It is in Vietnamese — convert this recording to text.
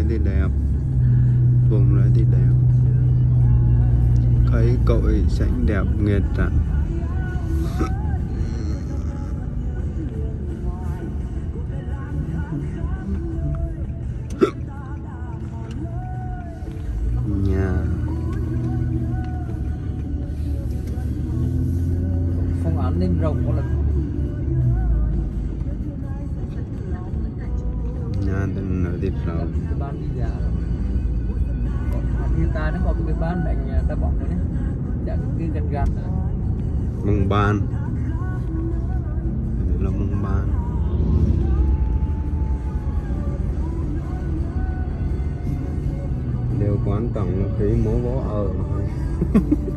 thì đẹp, vùng đấy thì đẹp, cây cội xanh đẹp nghệt ạ. Nhà phong án lên rồng có lần nhà từng ở thịt rồi. cái ban đi giá còn hiện tại nó có cái ban đánh đá bóng đấy đã cái gần gần Mông Ban, đây là Mông Ban. Điều quan trọng là khi mố bố ở